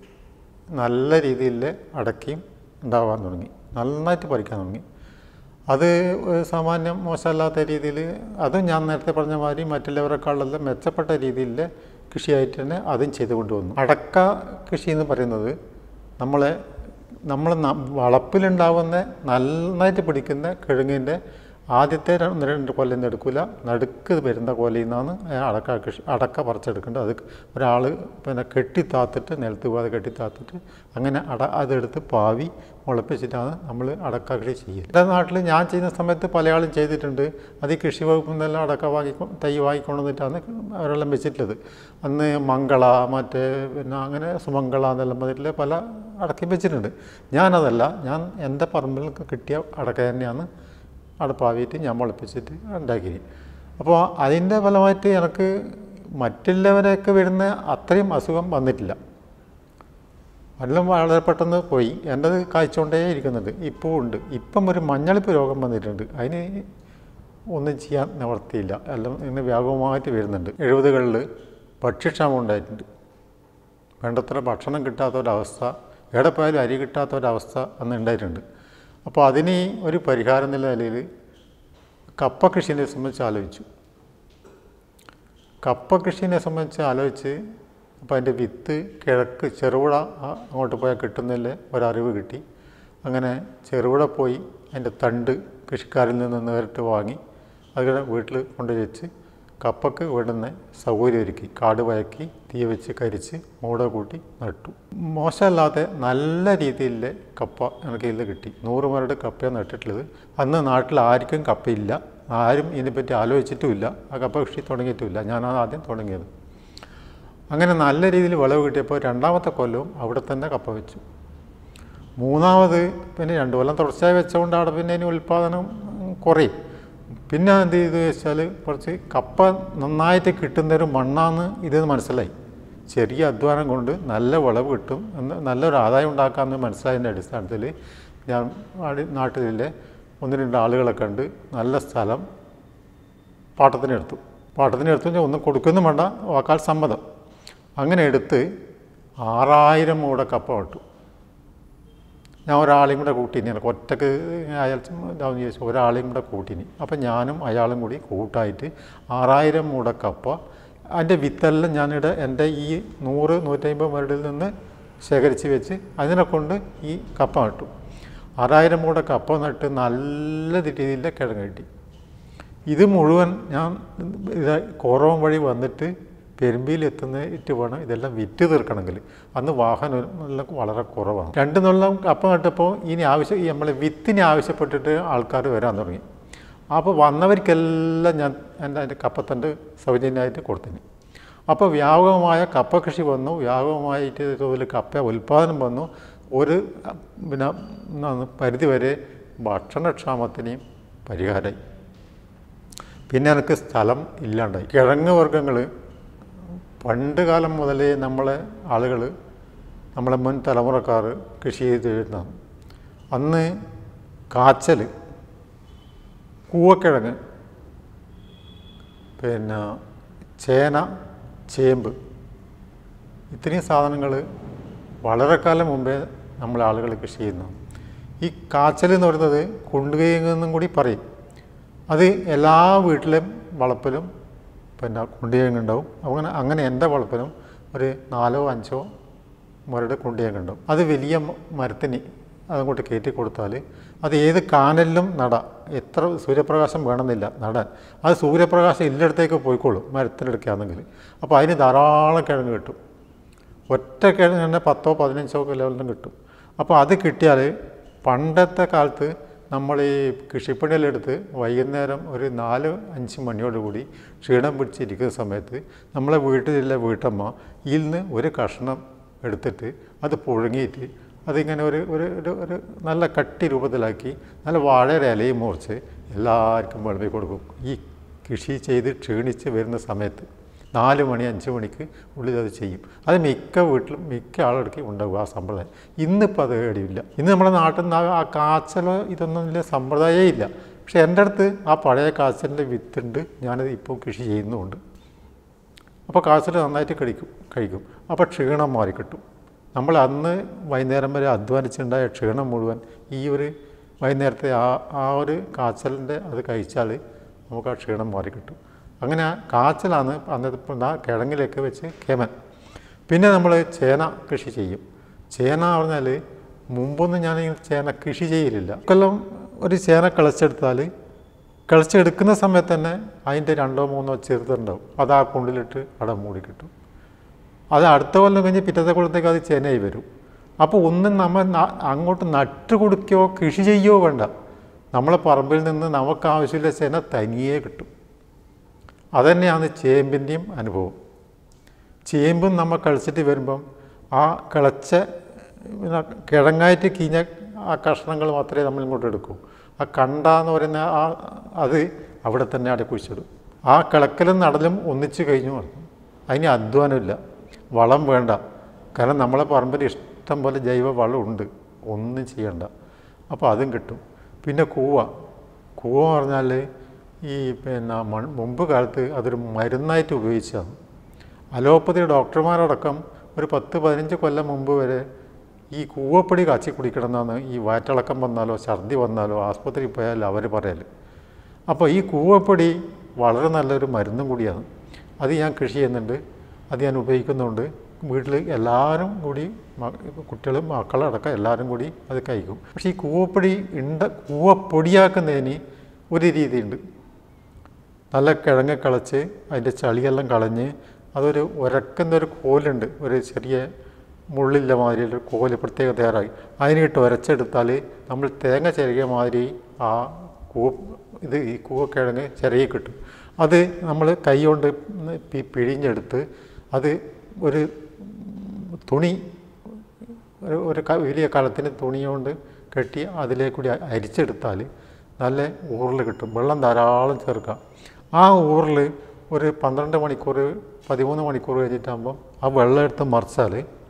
നല്ല രീതിയിൽ അടക്കയും ഉണ്ടാകാൻ തുടങ്ങി, നന്നായിട്ട് പറിക്കാൻ തുടങ്ങി. അത് സാമാന്യം മോശമല്ലാത്ത രീതിയിൽ, അതും ഞാൻ നേരത്തെ പറഞ്ഞ മാതിരി മറ്റുള്ളവരെക്കാളെല്ലാം മെച്ചപ്പെട്ട രീതിയിൽ കൃഷിയായിട്ട് തന്നെ അതും ചെയ്തു കൊണ്ടുവന്നു. അടക്ക കൃഷി എന്ന് പറയുന്നത് നമ്മളെ നമ്മൾ വളപ്പിലുണ്ടാവുന്ന നന്നായിട്ട് പിടിക്കുന്ന കിഴങ്ങിൻ്റെ ആദ്യത്തെ രണ്ട് കൊല്ലം എടുക്കില്ല, നടുക്ക് വരുന്ന കൊലയിൽ നിന്നാണ് അടക്ക കൃഷി അടക്ക പറിച്ചെടുക്കേണ്ടത്. അത് ഒരാൾ പിന്നെ കെട്ടിത്താത്തിട്ട് നിലത്ത് പോകാതെ കെട്ടിത്താത്തിട്ട് അങ്ങനെ അട അതെടുത്ത് പാവി മുളപ്പിച്ചിട്ടാണ് നമ്മൾ അടക്ക കൃഷി ചെയ്യുക. എൻ്റെ നാട്ടിൽ ഞാൻ ചെയ്യുന്ന സമയത്ത് പല ആളും ചെയ്തിട്ടുണ്ട്. അത് ഈ കൃഷി വകുപ്പിൽ നിന്നെല്ലാം അടക്ക വാങ്ങി തൈ വാങ്ങിക്കൊണ്ടുവന്നിട്ടാണ് അവരെല്ലാം വെച്ചിട്ടുള്ളത്. അന്ന് മംഗള മറ്റേ പിന്നെ അങ്ങനെ സുമംഗള എന്നെല്ലാം പറഞ്ഞിട്ടുള്ള പല അടക്കയും വെച്ചിട്ടുണ്ട്. ഞാനതല്ല, ഞാൻ എൻ്റെ പറമ്പിൽ കിട്ടിയ അടക്ക തന്നെയാണ് അടപ്പാവിയിട്ട് ഞാൻ മുളപ്പിച്ചിട്ട് ഉണ്ടാക്കി. അപ്പോൾ അതിൻ്റെ ഫലമായിട്ട് എനിക്ക് മറ്റുള്ളവരെയൊക്കെ വരുന്ന അത്രയും അസുഖം വന്നിട്ടില്ല. എല്ലാം വളരെ പെട്ടെന്ന് പോയി. എൻ്റെത് കായ്ച്ചുകൊണ്ടേ ഇരിക്കുന്നുണ്ട്, ഇപ്പോൾ ഉണ്ട്. ഇപ്പം ഒരു മഞ്ഞളിപ്പ് രോഗം വന്നിട്ടുണ്ട്. അതിന് ഒന്നും ചെയ്യാൻ നിവർത്തിയില്ല, എല്ലാം ഇങ്ങനെ വ്യാപകമായിട്ട് വരുന്നുണ്ട്. എഴുപതുകളിൽ ഭക്ഷ്യക്ഷാമം ഉണ്ടായിട്ടുണ്ട്. വേണ്ടത്ര ഭക്ഷണം കിട്ടാത്തൊരവസ്ഥ, എവിടെ പോയാലും അരി കിട്ടാത്തൊരവസ്ഥ അന്ന് ഉണ്ടായിട്ടുണ്ട്. അപ്പോൾ അതിന് ഒരു പരിഹാരം എന്നുള്ള നിലയിൽ കപ്പ കൃഷിനെ സംബന്ധിച്ച് ആലോചിച്ചു. കപ്പ കൃഷിനെ സംബന്ധിച്ച് ആലോചിച്ച് അപ്പോൾ അതിൻ്റെ വിത്ത് കിഴക്ക് ചെറുപുഴ അങ്ങോട്ട് പോയാൽ കിട്ടുന്നില്ല ഒരറിവ് കിട്ടി. അങ്ങനെ ചെറുപുഴ പോയി അതിൻ്റെ തണ്ട് കൃഷിക്കാരിൽ നിന്ന് നേരിട്ട് വാങ്ങി അതുപോലെ വീട്ടിൽ കൊണ്ടുപോയി വെച്ച് കപ്പക്ക് വേണ്ടുന്ന സൗകര്യം ഒരുക്കി, കാട് വയക്കി തീ വെച്ച് കരിച്ച് മൂട കൂട്ടി നട്ടു. മോശമല്ലാതെ നല്ല രീതിയിൽ കപ്പ എനിക്ക് ഇതിൽ കിട്ടി. നൂറ് മരട് കപ്പയാണ് നട്ടിട്ടുള്ളത്. അന്ന് നാട്ടിൽ ആർക്കും കപ്പയില്ല, ആരും ഇതിനെപ്പറ്റി ആലോചിച്ചിട്ടുമില്ല, ആ കപ്പ കൃഷി തുടങ്ങിയിട്ടുമില്ല. ഞാനാണ് ആദ്യം തുടങ്ങിയത്. അങ്ങനെ നല്ല രീതിയിൽ വിളവ് കിട്ടിയപ്പോൾ രണ്ടാമത്തെ കൊല്ലവും അവിടെ തന്നെ കപ്പ വെച്ചു. മൂന്നാമത് പിന്നെ രണ്ട് കൊല്ലം തുടർച്ചയായി വെച്ചുകൊണ്ട് അവിടെ പിന്നെ ഇനി ഉൽപ്പാദനം കുറയും. പിന്നെ എന്ത് ചെയ്തു വെച്ചാൽ കുറച്ച് കപ്പ നന്നായിട്ട് കിട്ടുന്നൊരു മണ്ണാന്ന് ഇതെന്ന് മനസ്സിലായി. ചെറിയ അധ്വാനം കൊണ്ട് നല്ല വിളവ് കിട്ടും എന്ന് നല്ലൊരു ആദായം ഉണ്ടാക്കാമെന്ന് മനസ്സിലായതിൻ്റെ അടിസ്ഥാനത്തിൽ ഞാൻ നാട്ടിലെ ഒന്ന് രണ്ട് ആളുകളെ കണ്ട് നല്ല സ്ഥലം പാട്ടത്തിനെടുത്തു. പാട്ടത്തിനെടുത്തു ഒന്നും കൊടുക്കുന്നു വേണ്ട, വാക്കാൽ സമ്മതം. അങ്ങനെ എടുത്ത് ആറായിരം മൂട കപ്പ നട്ടു. ഞാൻ ഒരാളെയും കൂടെ കൂട്ടിനി, എനിക്ക് ഒറ്റക്ക് അയാൾ ഇതാവുന്ന ചോദിച്ചു, ഒരാളെയും കൂടെ കൂട്ടിനി. അപ്പം ഞാനും അയാളും കൂടി കൂട്ടായിട്ട് ആറായിരം മൂട കപ്പ, അതിൻ്റെ വിത്തെല്ലാം ഞാനിവിടെ എൻ്റെ ഈ നൂറ് നൂറ്റമ്പത് മരടിൽ നിന്ന് ശേഖരിച്ച് വെച്ച് അതിനെ കൊണ്ട് ഈ കപ്പ നട്ടു. ആറായിരം മൂട കപ്പ നട്ട് നല്ല രീതിയിൽ കിഴങ്ങ് കിട്ടി. ഇത് മുഴുവൻ ഞാൻ ഇത് കോറവം വഴി വന്നിട്ട് പെരുമ്പിയിൽ എത്തുന്നിട്ട് വേണം ഇതെല്ലാം വിറ്റ് തീർക്കണമെങ്കിൽ. അന്ന് വാഹനം വളരെ കുറവാണ്. രണ്ട് നൊല്ലം കപ്പ നട്ടപ്പോൾ ഇനി ആവശ്യം ഈ നമ്മളെ വിത്തിന് ആവശ്യപ്പെട്ടിട്ട് ആൾക്കാർ വരാൻ തുടങ്ങി. അപ്പോൾ വന്നവർക്കെല്ലാം ഞാൻ എൻ്റെ അതിൻ്റെ കപ്പത്തണ്ട് സൗജന്യമായിട്ട് കൊടുത്തിന്. അപ്പോൾ വ്യാപകമായ കപ്പ കൃഷി വന്നു, വ്യാപകമായിട്ട് തോതിൽ കപ്പ ഉൽപ്പാദനം വന്നു. ഒരു പിന്നെ പരിധിവരെ ഭക്ഷണക്ഷാമത്തിനെയും പരിഹാരമായി. പിന്നെ എനിക്ക് സ്ഥലം ഇല്ലാണ്ടായി. കിഴങ്ങ് വർഗ്ഗങ്ങൾ പണ്ട് കാലം മുതലേ നമ്മളെ ആളുകൾ, നമ്മളെ മുൻ തലമുറക്കാർ കൃഷി ചെയ്ത് വരുന്നതാണ്. അന്ന് കാച്ചൽ, കൂവക്കിഴങ്ങ്, പിന്നെ ചേന, ചേമ്പ്, ഇത്രയും സാധനങ്ങൾ വളരെ കാലം മുമ്പേ നമ്മളെ ആളുകൾ കൃഷി ചെയ്യുന്നു. ഈ കാച്ചൽ എന്ന് പറയുന്നത് കുണ്ടുകയെന്നും കൂടി പറയും. അത് എല്ലാ വീട്ടിലും വളപ്പിലും പിന്നെ കുണ്ടിയേങ്ങ ഉണ്ടാവും. അങ്ങനെ അങ്ങനെ എൻ്റെ വളപ്പിലും ഒരു നാലോ അഞ്ചോ മരട് കുണ്ടിയേങ്ങ ഉണ്ടാവും. അത് വലിയ മരത്തിന് അതങ്ങോട്ട് കയറ്റി കൊടുത്താൽ അത് ഏത് കാനലിലും നടാം. എത്ര സൂര്യപ്രകാശം വേണമെന്നില്ല നടാൻ. അത് സൂര്യപ്രകാശം ഇല്ലടത്തേക്ക് പോയിക്കോളും മരത്തിനെടുക്കുകയാണെങ്കിൽ. അപ്പോൾ അതിന് ധാരാളം കിഴങ്ങ് കിട്ടും. ഒറ്റ കിഴങ്ങ് തന്നെ പത്തോ പതിനഞ്ചോ ലെവലിലും കിട്ടും. അപ്പോൾ അത് കിട്ടിയാൽ പണ്ടത്തെ കാലത്ത് നമ്മൾ ഈ കൃഷിപ്പണിയിലെടുത്ത് വൈകുന്നേരം ഒരു നാല് അഞ്ച് മണിയോടുകൂടി ക്ഷീണം പിടിച്ചിരിക്കുന്ന സമയത്ത് നമ്മളെ വീട്ടിലുള്ള വീട്ടമ്മ ഇതിൽ നിന്ന് ഒരു കഷ്ണം എടുത്തിട്ട് അത് പുഴുങ്ങിയിട്ട് അതിങ്ങനെ ഒരു ഒരു ഒരു നല്ല കട്ടി രൂപത്തിലാക്കി നല്ല വാഴയുടെ ഇലയും മുറിച്ച് എല്ലാവർക്കും വിളമ്പി കൊടുക്കും. ഈ കൃഷി ചെയ്ത് ക്ഷീണിച്ച് വരുന്ന സമയത്ത് നാല് മണി അഞ്ച് മണിക്ക് ഉള്ളിൽ അത് ചെയ്യും. അത് മിക്ക വീട്ടിലും മിക്ക ആളുകൾക്ക് ഉണ്ടാകും ആ സമ്പ്രദായം. ഇന്നിപ്പോൾ അത് എവിടെയില്ല. ഇന്ന് നമ്മുടെ നാട്ടിൽ നിന്ന് ആ കാച്ചലോ ഇതൊന്നും ഇല്ല, സമ്പ്രദായമേ ഇല്ല. പക്ഷേ എൻ്റെ അടുത്ത് ആ പഴയ കാച്ചലിൻ്റെ വിത്തുണ്ട്. ഞാനത് ഇപ്പോൾ കൃഷി ചെയ്യുന്നുമുണ്ട്. അപ്പോൾ കാച്ചൽ നന്നായിട്ട് കഴിക്കും കഴിക്കും അപ്പോൾ ക്ഷീണം മാറിക്കിട്ടും. നമ്മൾ അന്ന് വൈകുന്നേരം വരെ അധ്വാനിച്ചുണ്ടായ ക്ഷീണം മുഴുവൻ ഈ ഒരു വൈകുന്നേരത്തെ ആ ആ ഒരു കാച്ചലിൻ്റെ അത് കഴിച്ചാൽ നമുക്ക് ആ ക്ഷീണം മാറിക്കിട്ടും. അങ്ങനെ കാച്ചലാണ് അന്നത്തെ കിഴങ്ങിലേക്ക് വെച്ച് കേമൻ. പിന്നെ നമ്മൾ ചേന കൃഷി ചെയ്യും. ചേന പറഞ്ഞാൽ മുമ്പൊന്നും ഞാൻ ചേന കൃഷി ചെയ്യലില്ല. കൊല്ലം ഒരു ചേന കിളച്ചെടുത്താൽ കിളച്ചെടുക്കുന്ന സമയത്ത് തന്നെ അതിൻ്റെ രണ്ടോ മൂന്നോ ചെറുതുണ്ടാവും. അത് ആ കുണ്ടിലിട്ട് അവിടെ മൂടി കിട്ടും. അത് അടുത്ത കൊല്ലം കഴിഞ്ഞ് പിറ്റത്തെ കൊല്ലത്തേക്ക് അത് ചേനയായി വരും. അപ്പോൾ ഒന്നും നമ്മൾ അങ്ങോട്ട് നട്ട് കൊടുക്കുകയോ കൃഷി ചെയ്യുകയോ വേണ്ട. നമ്മളെ പറമ്പിൽ നിന്ന് നമുക്ക് ആവശ്യമില്ല ചേന തനിയേ കിട്ടും. അതുതന്നെയാണ് ചേമ്പിൻ്റെയും അനുഭവം. ചേമ്പും നമ്മൾ കളിച്ചിട്ട് വരുമ്പം ആ കിളച്ച കിഴങ്ങായിട്ട് കീഞ്ഞ ആ കഷ്ണങ്ങൾ മാത്രമേ നമ്മൾ ഇങ്ങോട്ട് എടുക്കൂ. ആ കണ്ട എന്ന് പറയുന്ന ആ അത് അവിടെ തന്നെ അവിടെ കുഴിച്ചിടും. ആ കിളക്കലും നടലും ഒന്നിച്ച് കഴിഞ്ഞു പറഞ്ഞു. അതിന് അധ്വാനമില്ല, വളം വേണ്ട. കാരണം നമ്മളെ പറമ്പിൽ ഇഷ്ടം പോലെ ജൈവ വളമുണ്ട്, ഒന്നും ചെയ്യണ്ട. അപ്പോൾ അതും കിട്ടും. പിന്നെ കൂവ കൂവ പറഞ്ഞാൽ ഈ പിന്നെ മൺ മുമ്പ് കാലത്ത് അതൊരു മരുന്നായിട്ട് ഉപയോഗിച്ചതാണ്. അലോപ്പതി ഡോക്ടർമാരടക്കം ഒരു പത്ത് പതിനഞ്ച് കൊല്ലം മുമ്പ് വരെ ഈ കൂവപ്പൊടി കാച്ചി കുടിക്കണമെന്നാണ് ഈ വയറ്റിളക്കം വന്നാലോ ഛർദി വന്നാലോ ആസ്പത്രിയിൽ പോയാൽ അവർ പറയൽ. അപ്പോൾ ഈ കൂവപ്പൊടി വളരെ നല്ലൊരു മരുന്നും കൂടിയാണ്. അത് ഞാൻ കൃഷി ചെയ്യുന്നുണ്ട്, അത് ഞാൻ ഉപയോഗിക്കുന്നുണ്ട്. വീട്ടിൽ എല്ലാവരും കൂടി കുട്ടികളും മക്കളടക്കം എല്ലാവരും കൂടി അത് കഴിക്കും. പക്ഷേ ഈ കൂവപ്പൊടി ഉണ്ട കൂവപ്പൊടിയാക്കുന്നതിന് ഒരു രീതിയുണ്ട്. നല്ല കിഴങ്ങ് കളച്ച് അതിൻ്റെ ചളിയെല്ലാം കളഞ്ഞ് അതൊരു ഉരക്കുന്നൊരു കോലുണ്ട്, ഒരു ചെറിയ മുള്ളില്ല മാതിരിയൊരു കോല് പ്രത്യേകം തയ്യാറായി അതിനിട്ട് ഉരച്ചെടുത്താൽ നമ്മൾ തേങ്ങ ചിരകിയ മാതിരി ആ കൂവ ഇത് ഈ കൂവക്കിഴങ്ങ് ചിരകി കിട്ടും. അത് നമ്മൾ കൈ കൊണ്ട് പിഴിഞ്ഞെടുത്ത് അത് ഒരു തുണി ഒരു ഒരു വലിയ കളത്തിന് തുണി കൊണ്ട് കെട്ടി അതിലേക്കൂടി അരിച്ചെടുത്താൽ നല്ല ഊറിൽ കിട്ടും. വെള്ളം ധാരാളം ചേർക്കാം. ആ ഊറിൽ ഒരു പന്ത്രണ്ട് മണിക്കൂർ പതിമൂന്ന് മണിക്കൂർ കഴിഞ്ഞിട്ടാകുമ്പോൾ ആ വെള്ളം എടുത്ത് മറിച്ചാൽ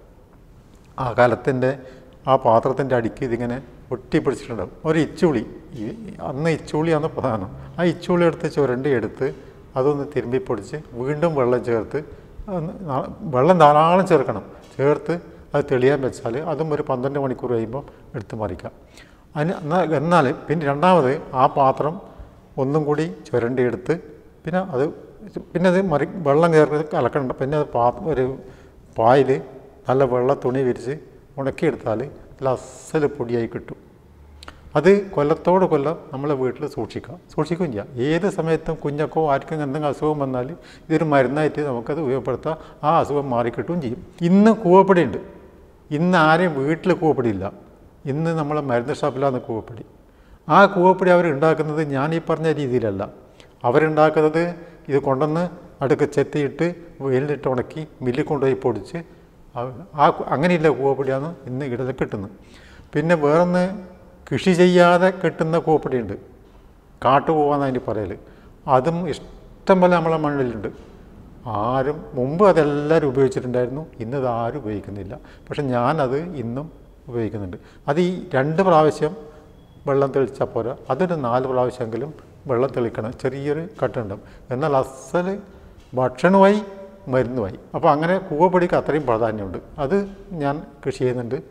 ആ കലത്തിൻ്റെ ആ പാത്രത്തിൻ്റെ അടിക്ക് ഇതിങ്ങനെ ഒട്ടിപ്പിടിച്ചിട്ടുണ്ടാവും. ഒരു ഇച്ചുളി, അന്ന് ഇച്ചുളിയാണ് പ്രധാനം. ആ ഇച്ചുളി എടുത്ത് ചുരണ്ടി എടുത്ത് അതൊന്ന് തിരുമ്പി പൊടിച്ച് വീണ്ടും വെള്ളം ചേർത്ത് വെള്ളം ധാരാളം ചേർക്കണം. ചേർത്ത് അത് തെളിയാൻ വെച്ചാൽ അതും ഒരു പന്ത്രണ്ട് മണിക്കൂർ കഴിയുമ്പോൾ എടുത്ത് മറിക്കാം. അതിന് എന്നാൽ പിന്നെ രണ്ടാമത് ആ പാത്രം ഒന്നും കൂടി ചുരണ്ടി എടുത്ത് പിന്നെ അത് പിന്നെ അത് മറി വെള്ളം ചേർത്ത് കലക്കണ്ട. പിന്നെ അത് പാ ഒരു പായിൽ നല്ല വെള്ള തുണി വിരിച്ച് ഉണക്കിയെടുത്താൽ നല്ല അസൽ പൊടിയായി കിട്ടും. അത് കൊല്ലത്തോട് കൊല്ലം നമ്മളെ വീട്ടിൽ സൂക്ഷിക്കാം സൂക്ഷിക്കുകയും ചെയ്യാം. ഏത് സമയത്തും കുഞ്ഞക്കോ ആർക്കും എന്തെങ്കിലും അസുഖം വന്നാൽ ഇതൊരു മരുന്നായിട്ട് നമുക്കത് ഉപയോഗപ്പെടുത്താം. ആ അസുഖം മാറിക്കിട്ടുകയും ചെയ്യും. ഇന്ന് കൂവപ്പൊടി ഉണ്ട്. ഇന്ന് ആരെയും വീട്ടിൽ കൂവപ്പൊടി ഇല്ല. ഇന്ന് നമ്മളെ മരുന്ന് ഷാപ്പിലാണ് കൂവപ്പൊടി. ആ കൂവപ്പൊടി അവർ ഉണ്ടാക്കുന്നത് ഞാൻ ഈ പറഞ്ഞ രീതിയിലല്ല. അവരുണ്ടാക്കുന്നത് ഇത് കൊണ്ടുവന്ന് അടുക്ക് ചെത്തിയിട്ട് വെയിലിട്ട് ഉണക്കി മില്ലിൽ കൊണ്ടുപോയി പൊടിച്ച് ആ അങ്ങനെയില്ല കൂവപ്പൊടിയാണ് ഇന്ന് ഇടയിൽ കിട്ടുന്നത്. പിന്നെ വേറൊന്ന് കൃഷി ചെയ്യാതെ കിട്ടുന്ന കൂവപ്പൊടിയുണ്ട്, കാട്ടുകൂവാന്ന് അതിന് പറയൽ. അതും ഇഷ്ടം പോലെ നമ്മളെ മണ്ണിലുണ്ട്. ആരും മുമ്പ് അതെല്ലാവരും ഉപയോഗിച്ചിട്ടുണ്ടായിരുന്നു, ഇന്നത് ആരും ഉപയോഗിക്കുന്നില്ല. പക്ഷെ ഞാനത് ഇന്നും ഉപയോഗിക്കുന്നുണ്ട്. അത് ഈ രണ്ട് പ്രാവശ്യം വെള്ളം തെളിച്ചാൽ പോരാ, അതൊരു നാല് പ്രാവശ്യമെങ്കിലും വെള്ളം തെളിക്കണം. ചെറിയൊരു കട്ടുണ്ടാവും. എന്നാൽ അസൽ ഭക്ഷണമായി മരുന്നുമായി. അപ്പോൾ അങ്ങനെ കൂവപ്പൊടിക്ക് അത്രയും പ്രാധാന്യമുണ്ട്. അത് ഞാൻ കൃഷി ചെയ്യുന്നുണ്ട്.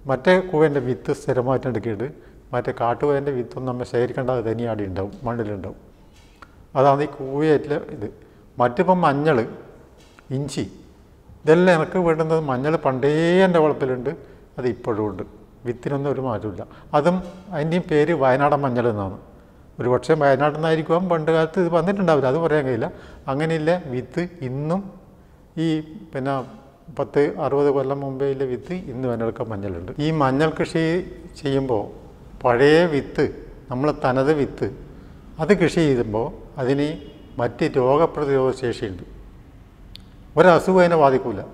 മറ്റേ കൂവേൻ്റെ വിത്ത് സ്ഥിരമായിട്ട് എടുക്കിയിട്ട് മറ്റേ കാട്ടുകൂവേൻ്റെ വിത്തൊന്നും നമ്മൾ ശേഖരിക്കേണ്ടത് തനിയാടി ഉണ്ടാവും, മണ്ണിലുണ്ടാവും. അതാണ് ഈ കൂവയായിട്ടുള്ള ഇത്. മറ്റിപ്പം മഞ്ഞൾ, ഇഞ്ചി, ഇതെല്ലാം എനിക്ക് വേണ്ടുന്നത്. മഞ്ഞൾ പണ്ടേ എൻ്റെ വളപ്പിലുണ്ട്, അത് ഇപ്പോഴും ഉണ്ട്. വിത്തിനൊന്നും ഒരു മാറ്റമില്ല. അതും അതിൻ്റെയും പേര് വയനാടൻ മഞ്ഞൾ എന്നാണ്. ഒരു പക്ഷേ വയനാട്ടിൽ നിന്നായിരിക്കും പണ്ട് കാലത്ത് ഇത് വന്നിട്ടുണ്ടാവില്ല, അത് പറയാൻ കഴിയില്ല. അങ്ങനെയില്ല വിത്ത് ഇന്നും ഈ പിന്നെ പത്ത് അറുപത് കൊല്ലം മുമ്പേയിലെ വിത്ത് ഇന്ന് വയനാടൊക്കെ മഞ്ഞളുണ്ട്. ഈ മഞ്ഞൾ കൃഷി ചെയ്യുമ്പോൾ പഴയ വിത്ത്, നമ്മൾ തനത് വിത്ത്, അത് കൃഷി ചെയ്യുമ്പോൾ അതിന് മറ്റ് രോഗപ്രതിരോധ ശേഷിയുണ്ട്. ഒരസുഖം അതിനെ ബാധിക്കില്ല.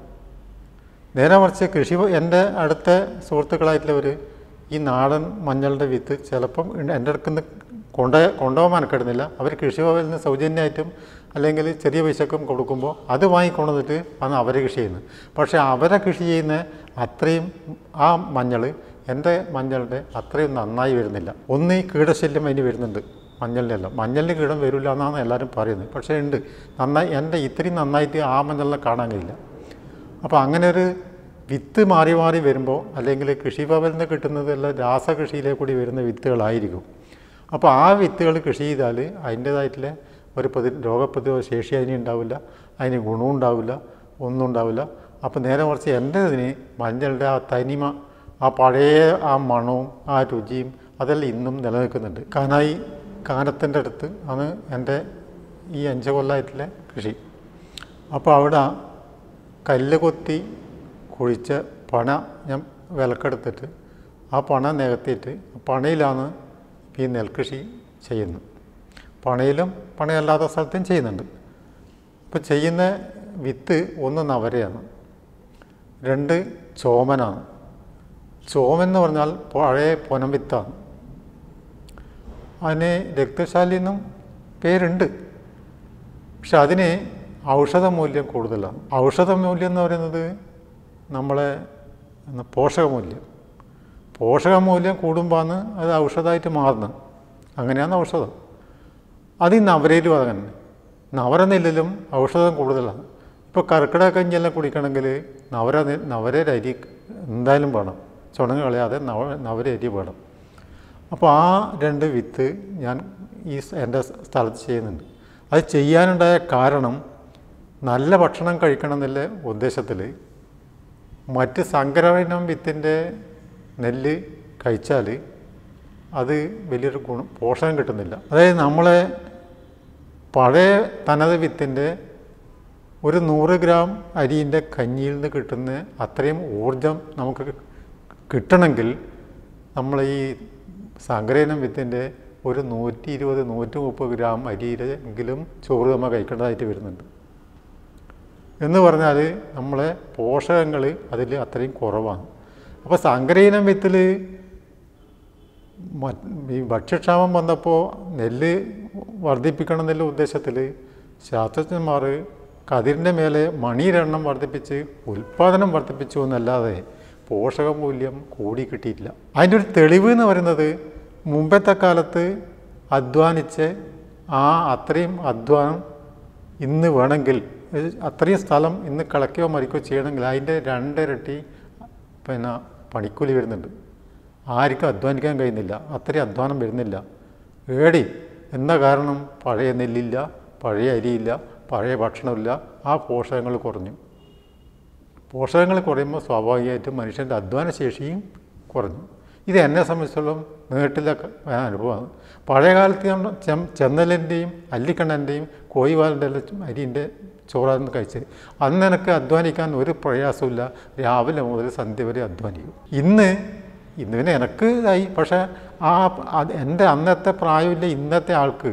നേരെ മറിച്ച് കൃഷി, എൻ്റെ അടുത്ത സുഹൃത്തുക്കളായിട്ടുള്ളവർ ഈ നാടൻ മഞ്ഞളുടെ വിത്ത് ചിലപ്പം എൻ്റെ അടുക്കുന്ന കൊണ്ട കൊണ്ടുപോകാൻ മനക്കെടുന്നില്ല. അവർ കൃഷിഭവനിൽ നിന്ന് സൗജന്യമായിട്ടും അല്ലെങ്കിൽ ചെറിയ പൈസക്കും കൊടുക്കുമ്പോൾ അത് വാങ്ങിക്കൊണ്ടുവന്നിട്ട് ആണ് അവരെ കൃഷി ചെയ്യുന്നത്. പക്ഷേ അവരെ കൃഷി ചെയ്യുന്ന അത്രയും ആ മഞ്ഞൾ എൻ്റെ മഞ്ഞളുടെ അത്രയും നന്നായി വരുന്നില്ല. ഒന്ന് ഈ കീടശല്യം അതിന് വരുന്നുണ്ട് മഞ്ഞളിനെല്ലാം. മഞ്ഞളിന് കീടം വരില്ല എന്നാണ് എല്ലാവരും പറയുന്നത്. പക്ഷേ ഉണ്ട്, നന്നായി എൻ്റെ ഇത്രയും നന്നായിട്ട് ആ മഞ്ഞളിനെ കാണാൻ കഴിയില്ല. അപ്പോൾ അങ്ങനെ ഒരു വിത്ത് മാറി മാറി വരുമ്പോൾ, അല്ലെങ്കിൽ കൃഷിഭവനിൽ നിന്ന് കിട്ടുന്നത് എല്ലാം രാസകൃഷിയിലേക്ക് കൂടി വരുന്ന വിത്തുകളായിരിക്കും. അപ്പോൾ ആ വിത്തുകൾ കൃഷി ചെയ്താൽ അതിൻ്റേതായിട്ടുള്ള ഒരു പ്രതി രോഗപ്രതിരോധ ശേഷി അതിന് ഉണ്ടാവില്ല, അതിന് ഗുണവും ഉണ്ടാവില്ല, ഒന്നും ഉണ്ടാവില്ല. അപ്പോൾ നേരെ മറിച്ച് എൻ്റെ ഇതിന് മഞ്ഞളുടെ ആ തനിമ, ആ പഴയ ആ മണവും ആ രുചിയും അതെല്ലാം ഇന്നും നിലനിൽക്കുന്നുണ്ട്. കാനായി കാനത്തിൻ്റെ അടുത്ത് ആണ് എൻ്റെ ഈ അഞ്ച് കൊല്ലമായിട്ടുള്ള കൃഷി. അപ്പോൾ അവിടെ കല്ല് കൊത്തി കുഴിച്ച പണ ഞാൻ വിലക്കെടുത്തിട്ട് ആ പണ നികത്തിയിട്ട് പണയിലാണ് ഈ നെൽകൃഷി ചെയ്യുന്നത്. പണയിലും പണയല്ലാത്ത സ്ഥലത്തും ചെയ്യുന്നുണ്ട്. അപ്പോൾ ചെയ്യുന്ന വിത്ത് ഒന്ന് നവരയാണ്, രണ്ട് ചോമനാണ്. ചോമെന്ന് പറഞ്ഞാൽ പഴയ പൊനം വിത്താണ്. അതിന് രക്തശാലി എന്നും പേരുണ്ട്, പക്ഷെ അതിന് ഔഷധമൂല്യം കൂടുതലാണ്. ഔഷധമൂല്യം എന്ന് പറയുന്നത് നമ്മളെ പോഷകമൂല്യം. പോഷകമൂല്യം കൂടുമ്പോഴാണ് അത് ഔഷധമായിട്ട് മാറുന്നത്. അങ്ങനെയാണ് ഔഷധം. അത് ഈ നവരയിലും അങ്ങനെ. നവര നെല്ലിലും ഔഷധം കൂടുതലാണ്. ഇപ്പോൾ കർക്കിടക കഞ്ഞിയെല്ലാം കുടിക്കണമെങ്കിൽ നവര നവരയുടെ അരി എന്തായാലും വേണം, ചുണങ്ങ് കളയാതെ നവ നവര അരി വേണം. അപ്പോൾ ആ രണ്ട് വിത്ത് ഞാൻ ഈ എൻ്റെ സ്ഥലത്ത് ചെയ്യുന്നുണ്ട്. അത് ചെയ്യാനുണ്ടായ കാരണം നല്ല ഭക്ഷണം കഴിക്കണം എന്നുള്ള ഉദ്ദേശത്തിൽ മറ്റ് സങ്കരയിനം വിത്തിൻ്റെ നെല്ല് കഴിച്ചാൽ അത് വലിയൊരു ഗുണം പോഷകം കിട്ടുന്നില്ല. അതായത് നമ്മളെ പഴയ തനത് വിത്തിൻ്റെ ഒരു നൂറ് ഗ്രാം അരിൻ്റെ കഞ്ഞിയിൽ നിന്ന് കിട്ടുന്ന അത്രയും ഊർജം നമുക്ക് കിട്ടണമെങ്കിൽ നമ്മൾ ഈ സങ്കരയിനം വിത്തിൻ്റെ ഒരു നൂറ്റി ഇരുപത് നൂറ്റി മുപ്പത് ഗ്രാം അരിയിലെങ്കിലും ചോറ് നമ്മൾ കഴിക്കേണ്ടതായിട്ട് വരുന്നുണ്ട്. എന്ന് പറഞ്ഞാൽ നമ്മളെ പോഷകങ്ങൾ അതിൽ അത്രയും കുറവാണ്. അപ്പോൾ സങ്കരയിനം വിത്തിൽ ഈ ഭക്ഷ്യക്ഷാമം വന്നപ്പോൾ നെല്ല് വർദ്ധിപ്പിക്കണം എന്നുള്ള ഉദ്ദേശത്തിൽ ശാസ്ത്രജ്ഞന്മാർ കതിരിൻ്റെ മേലെ മണിയുടെ വർദ്ധിപ്പിച്ച് ഉൽപ്പാദനം വർദ്ധിപ്പിച്ചു എന്നല്ലാതെ പോഷകമൂല്യം കൂടി കിട്ടിയിട്ടില്ല. അതിൻ്റെ ഒരു തെളിവ് എന്ന് പറയുന്നത് മുമ്പത്തെ കാലത്ത് അധ്വാനിച്ച് ആ അത്രയും അധ്വാനം ഇന്ന് വേണമെങ്കിൽ അത്രയും സ്ഥലം ഇന്ന് കളക്കുകയോ മറിക്കുകയോ ചെയ്യണമെങ്കിൽ അതിൻ്റെ രണ്ടിരട്ടി പിന്നെ പണിക്കൂലി വരുന്നുണ്ട്. ആർക്കും അധ്വാനിക്കാൻ കഴിയുന്നില്ല, അത്രയും അധ്വാനം വരുന്നില്ല. ഏടി എന്ന കാരണം പഴയ നെല്ലില്ല, പഴയ അരിയില്ല, പഴയ ഭക്ഷണമില്ല, ആ പോഷകങ്ങൾ കുറഞ്ഞു. പോഷകങ്ങൾ കുറയുമ്പോൾ സ്വാഭാവികമായിട്ടും മനുഷ്യൻ്റെ അധ്വാന ശേഷിയും കുറഞ്ഞു. ഇത് എന്നെ സംബന്ധിച്ചിടത്തോളം നേട്ടിലെ അനുഭവമാണ്. പഴയ കാലത്ത് ഞാൻ ചെന്നലിൻ്റെയും അല്ലിക്കണ്ണൻ്റെയും കോഴിവാലിൻ്റെ എല്ലാം അരിൻ്റെ ചോറായിരുന്നു കഴിച്ചത്. അന്ന് എനിക്ക് അധ്വാനിക്കാൻ ഒരു പ്രയാസമില്ല, രാവിലെ മുതൽ സന്ധ്യ വരെ അധ്വാനിക്കും. ഇന്ന് ഇന്നിന് എനിക്ക് ഇതായി, പക്ഷേ ആ എൻ്റെ അന്നത്തെ പ്രായമില്ല ഇന്നത്തെ ആൾക്ക്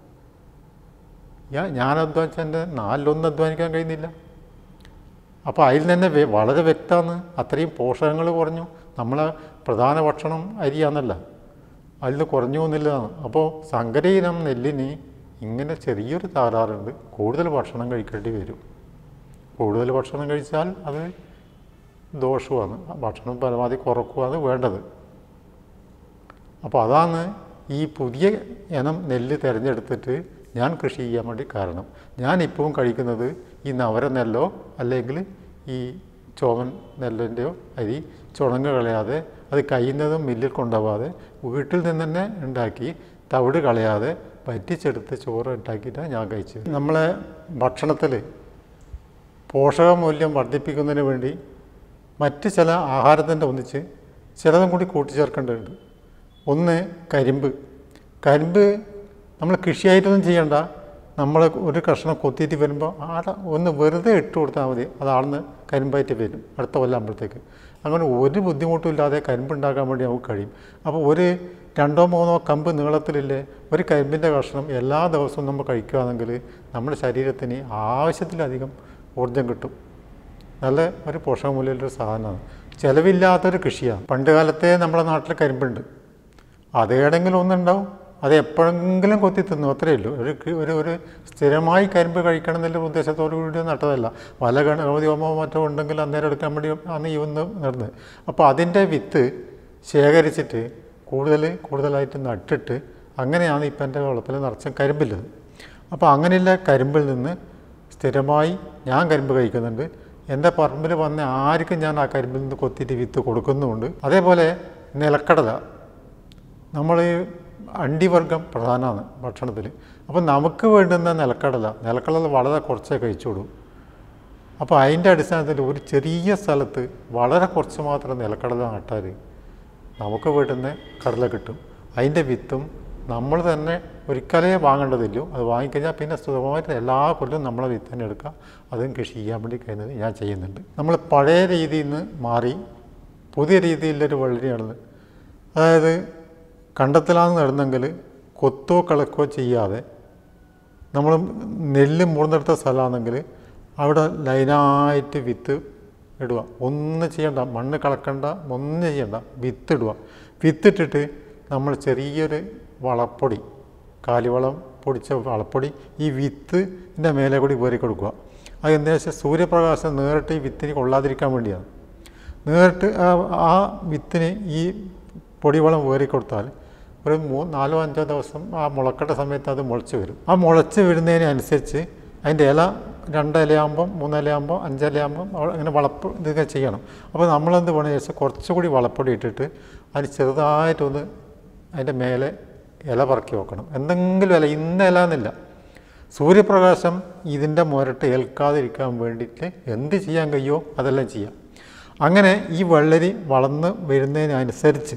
ഞാൻ ഞാൻ അധ്വാനിച്ച എൻ്റെ നാലിലൊന്നും അധ്വാനിക്കാൻ കഴിയുന്നില്ല. അപ്പോൾ അതിൽ തന്നെ വളരെ വ്യക്തമാണ് അത്രയും പോഷകങ്ങൾ കുറഞ്ഞു. നമ്മളെ പ്രധാന ഭക്ഷണം അരിയാന്നല്ല, അതിൽ കുറഞ്ഞു എന്നില്ലതാണ്. അപ്പോൾ സങ്കരയിനം നെല്ലിന് ഇങ്ങനെ ചെറിയൊരു തകരാറുണ്ട്. കൂടുതൽ ഭക്ഷണം കഴിക്കേണ്ടി വരും. കൂടുതൽ ഭക്ഷണം കഴിച്ചാൽ അത് ദോഷമാണ്. ഭക്ഷണം പരമാവധി കുറക്കുകയാണ് വേണ്ടത്. അപ്പോൾ അതാണ് ഈ പുതിയ ഇനം നെല്ല് തിരഞ്ഞെടുത്തിട്ട് ഞാൻ കൃഷി ചെയ്യാൻ വേണ്ടി കാരണം. ഞാനിപ്പോൾ കഴിക്കുന്നത് ഈ നവര നെല്ലോ അല്ലെങ്കിൽ ഈ ചോവൻ നെല്ലിൻ്റെയോ അരി ചുണങ്ങ് കളയാതെ അത് കഴിയുന്നതും മില്ലിൽ കൊണ്ടുപോകാതെ വീട്ടിൽ നിന്ന് തന്നെ ഉണ്ടാക്കി തവിട് കളയാതെ വറ്റിച്ചെടുത്ത് ചോറ് ഉണ്ടാക്കിയിട്ടാണ് ഞാൻ കഴിച്ചത്. നമ്മളെ ഭക്ഷണത്തിൽ പോഷകമൂല്യം വർദ്ധിപ്പിക്കുന്നതിന് വേണ്ടി മറ്റ് ചില ആഹാരത്തിൻ്റെ ഒന്നിച്ച് ചിലതും കൂടി കൂട്ടിച്ചേർക്കേണ്ടതുണ്ട്. ഒന്ന് കരിമ്പ്. കരിമ്പ് നമ്മൾ കൃഷിയായിട്ടൊന്നും ചെയ്യണ്ട. നമ്മൾ ഒരു കഷ്ണം കൊത്തിയിട്ട് വരുമ്പോൾ ആടെ ഒന്ന് വെറുതെ ഇട്ട് കൊടുത്താൽ മതി, അതാണെന്ന് കരിമ്പായിട്ട് വരും അടുത്ത കൊല്ലം ആകുമ്പോഴത്തേക്ക്. അങ്ങനെ ഒരു ബുദ്ധിമുട്ടും ഇല്ലാതെ കരിമ്പ് ഉണ്ടാക്കാൻ വേണ്ടി നമുക്ക് കഴിയും. അപ്പോൾ ഒരു രണ്ടോ മൂന്നോ കമ്പ് നീളത്തിലില്ലേ ഒരു കരിമ്പിൻ്റെ കഷ്ണം എല്ലാ ദിവസവും നമ്മൾ കഴിക്കുകയാണെങ്കിൽ നമ്മുടെ ശരീരത്തിന് ആവശ്യത്തിലധികം ഊർജം കിട്ടും. നല്ല ഒരു പോഷകമൂല്യമുള്ളൊരു സാധനമാണ്. ചിലവില്ലാത്തൊരു കൃഷിയാണ്. പണ്ട് കാലത്തെ നമ്മുടെ നാട്ടിൽ കരിമ്പുണ്ട്. അതേടെങ്കിലും ഒന്നുണ്ടാവും, അത് എപ്പോഴെങ്കിലും കൊത്തി തിന്നു, അത്രയേ ഉള്ളൂ. ഒരു ഒരു ഒരു സ്ഥിരമായി കരിമ്പ് കഴിക്കണം എന്നുള്ള ഉദ്ദേശത്തോടു കൂടി നട്ടതല്ല. വല ഗണപതി ഹോമോ മറ്റോ ഉണ്ടെങ്കിൽ അന്നേരം എടുക്കാൻ വേണ്ടി ആണ് ഈ ഒന്ന് നടന്നത്. അപ്പോൾ അതിൻ്റെ വിത്ത് ശേഖരിച്ചിട്ട് കൂടുതൽ കൂടുതലായിട്ട് നട്ടിട്ട് അങ്ങനെയാണ് ഇപ്പം എൻ്റെ വളപ്പിൽ നിറച്ച കരിമ്പില്ലത്. അപ്പോൾ അങ്ങനെയുള്ള കരിമ്പിൽ നിന്ന് സ്ഥിരമായി ഞാൻ കരിമ്പ് കഴിക്കുന്നുണ്ട്. എൻ്റെ പറമ്പിൽ വന്ന ആർക്കും ഞാൻ ആ കരിമ്പിൽ നിന്ന് കൊത്തിയിട്ട് വിത്ത് കൊടുക്കുന്നുമുണ്ട്. അതേപോലെ നിലക്കടല, നമ്മൾ അണ്ടിവർഗം പ്രധാനമാണ് ഭക്ഷണത്തിൽ. അപ്പം നമുക്ക് വേണ്ടുന്ന നിലക്കടല നിലക്കടല വളരെ കുറച്ചേ കഴിച്ചോളൂ. അപ്പോൾ അതിൻ്റെ അടിസ്ഥാനത്തിൽ ഒരു ചെറിയ സ്ഥലത്ത് വളരെ കുറച്ച് മാത്രം നിലക്കടല നട്ടാൽ നമുക്ക് വേണ്ടുന്ന കടല കിട്ടും. അതിൻ്റെ വിത്തും നമ്മൾ തന്നെ ഒരിക്കലേ വാങ്ങേണ്ടതില്ലോ. അത് വാങ്ങിക്കഴിഞ്ഞാൽ പിന്നെ സുഖമായിട്ട് എല്ലാ കൊല്ലവും നമ്മളെ വിത്ത് തന്നെ എടുക്കുക. അതും കൃഷി ചെയ്യാൻ വേണ്ടി കഴിയുന്നത് ഞാൻ ചെയ്യുന്നുണ്ട്. നമ്മൾ പഴയ രീതിയിൽ നിന്ന് മാറി പുതിയ രീതിയിലൊരു വെള്ളരിയാണത്. അതായത് കണ്ടത്തിലാണ് നടന്നെങ്കിൽ കൊത്തോ കളക്കോ ചെയ്യാതെ നമ്മൾ നെല്ല് മൂർന്നെടുത്ത സ്ഥലമാണെങ്കിൽ അവിടെ ലൈനായിട്ട് വിത്ത് ഇടുക. ഒന്നും ചെയ്യണ്ട, മണ്ണ് കളക്കണ്ട, ഒന്നും ചെയ്യണ്ട, വിത്ത് ഇടുക. വിത്തിട്ടിട്ട് നമ്മൾ ചെറിയൊരു വളപ്പൊടി, കാലിവളം പൊടിച്ച വളപ്പൊടി ഈ വിത്തിൻ്റെ മേലെ കൂടി വേറി കൊടുക്കുക. അത് എന്താ വെച്ചാൽ സൂര്യപ്രകാശം നേരിട്ട് ഈ വിത്തിന് കൊള്ളാതിരിക്കാൻ വേണ്ടിയാണ്. നേരിട്ട് ആ വിത്തിന് ഈ പൊടിവളം വേറി കൊടുത്താൽ ഒരു മൂ നാലോ അഞ്ചോ ദിവസം ആ മുളക്കട്ട സമയത്ത് അത് മുളച്ച് വരും. ആ മുളച്ച് വരുന്നതിനനുസരിച്ച് അതിൻ്റെ ഇല രണ്ടിലയാകുമ്പം മൂന്നിലയാകുമ്പോൾ അഞ്ചിലയാകുമ്പം അങ്ങനെ വളപ്പ് ഇതൊക്കെ ചെയ്യണം. അപ്പോൾ നമ്മളെന്ത് വേണമെന്ന് വെച്ചാൽ കുറച്ചുകൂടി വളപ്പൊടി ഇട്ടിട്ട് അതിന് ചെറുതായിട്ടൊന്ന് അതിൻ്റെ മേലെ ഇല പറക്കി വെക്കണം. എന്തെങ്കിലും ഇല, ഇന്ന ഇല എന്നില്ല, സൂര്യപ്രകാശം ഇതിൻ്റെ മുരട്ട് ഏൽക്കാതിരിക്കാൻ വേണ്ടിയിട്ട് എന്ത് ചെയ്യാൻ കഴിയുമോ അതെല്ലാം ചെയ്യാം. അങ്ങനെ ഈ വെള്ളരി വളർന്ന് വരുന്നതിനനുസരിച്ച്,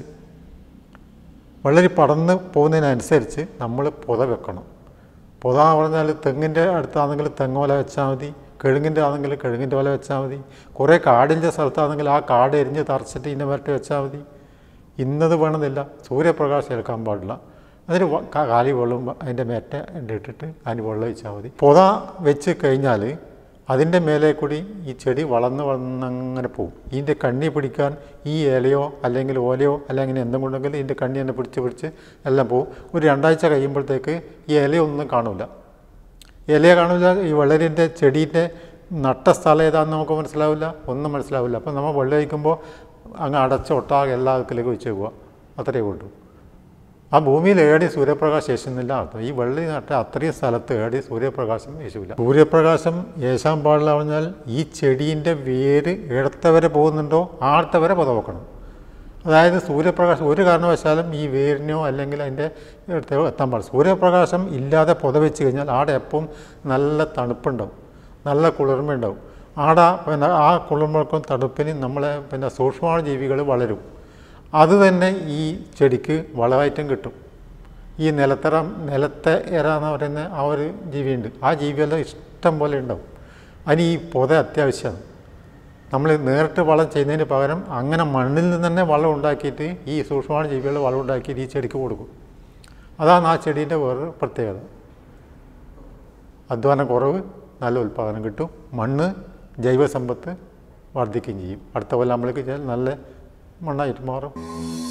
വെള്ളരി പടർന്ന് പോകുന്നതിനനുസരിച്ച് നമ്മൾ പുത വെക്കണം. പുത പറഞ്ഞാൽ തെങ്ങിൻ്റെ അടുത്താണെങ്കിൽ തെങ്ങോല വെച്ചാൽ മതി, കഴുങ്ങിൻ്റെ ആണെങ്കിൽ കഴുങ്ങിൻ്റെ ഓല വെച്ചാൽ മതി, കുറേ കാടിൻ്റെ സ്ഥലത്താണെങ്കിൽ ആ കാട് എരിഞ്ഞ് തറച്ചിട്ട് ഇതിനെ വരട്ടി വെച്ചാൽ മതി. ഇന്നത് വേണമെന്നില്ല, സൂര്യപ്രകാശം ഏൽക്കാൻ പാടില്ല. അതിന് കാലി വെള്ളം അതിൻ്റെ മേറ്റ ഇട്ടിട്ട് അതിന് വെള്ളം ഒഴിച്ചാൽ മതി. പുത വെച്ച് കഴിഞ്ഞാൽ അതിൻ്റെ മേലെ കൂടി ഈ ചെടി വളർന്ന് വളർന്നങ്ങനെ പോകും. ഇതിൻ്റെ കണ്ണി പിടിക്കാൻ ഈ ഇലയോ അല്ലെങ്കിൽ ഓലയോ അല്ലെങ്കിൽ എന്തെങ്കിലും ഉണ്ടെങ്കിൽ ഇതിൻ്റെ കണ്ണി തന്നെ പിടിച്ച് പിടിച്ച് എല്ലാം പോകും. ഒരു രണ്ടാഴ്ച കഴിയുമ്പോഴത്തേക്ക് ഈ ഇലയൊന്നും കാണില്ല, ഇലയെ കാണില്ല. ഈ വെള്ളരിൻ്റെ ചെടീൻ്റെ നട്ട സ്ഥലം ഏതാണെന്ന് നമുക്ക് മനസ്സിലാവില്ല, ഒന്നും മനസ്സിലാവില്ല. അപ്പോൾ നമ്മൾ വെള്ളം ഒഴിക്കുമ്പോൾ അങ്ങ് അടച്ച ഒട്ടാകെ എല്ലാ ആൾക്കിലേക്ക് ഒഴിച്ച് പോകുക, അത്രയേ ഉള്ളൂ. ആ ഭൂമിയിൽ ഏടി സൂര്യപ്രകാശം ഏശുന്നില്ല അർത്ഥം. ഈ വെള്ളി നട്ട അത്രയും സ്ഥലത്ത് ഏടി സൂര്യപ്രകാശം ഏശില്ല. സൂര്യപ്രകാശം ഏശാൻ പാടില്ല പറഞ്ഞാൽ ഈ ചെടീൻ്റെ വേര് ഇടത്തവരെ പോകുന്നുണ്ടോ ആടത്തവരെ പുത വെക്കണം. അതായത് സൂര്യപ്രകാശം ഒരു കാരണവശാലും ഈ വേരിനോ അല്ലെങ്കിൽ അതിൻ്റെ ഇടത്തോ എത്താൻ പാടില്ല. സൂര്യപ്രകാശം ഇല്ലാതെ പുത വെച്ച് കഴിഞ്ഞാൽ ആടെ എപ്പം നല്ല തണുപ്പുണ്ടാവും, നല്ല കുളിർമയുണ്ടാവും. ആടെ പിന്നെ ആ കുളിർമക്കും തണുപ്പിനും നമ്മളെ പിന്നെ സൂക്ഷ്മജീവികൾ വളരും. അത് തന്നെ ഈ ചെടിക്ക് വളമായിട്ടും കിട്ടും. ഈ നിലത്തറ നിലത്തെ ഇര എന്ന് പറയുന്ന ആ ഒരു ജീവിയുണ്ട്, ആ ജീവിയെല്ലാം ഇഷ്ടം പോലെ ഉണ്ടാവും. അതിന് ഈ പൊത അത്യാവശ്യമാണ്. നമ്മൾ നേരിട്ട് വളം ചെയ്യുന്നതിന് പകരം അങ്ങനെ മണ്ണിൽ നിന്ന് തന്നെ വളം ഉണ്ടാക്കിയിട്ട് ഈ സൂക്ഷ്മ ജീവികൾ വളം ഉണ്ടാക്കിയിട്ട് ഈ ചെടിക്ക് കൊടുക്കും. അതാണ് ആ ചെടീൻ്റെ വേറൊരു പ്രത്യേകത. അധ്വാനം കുറവ്, നല്ല ഉൽപ്പാദനം കിട്ടും, മണ്ണ് ജൈവസമ്പത്ത് വർദ്ധിക്കുകയും ചെയ്യും. അടുത്ത കൊല്ലം നമ്മൾക്ക് നല്ല മണ്ണായിട്ട് മാറും.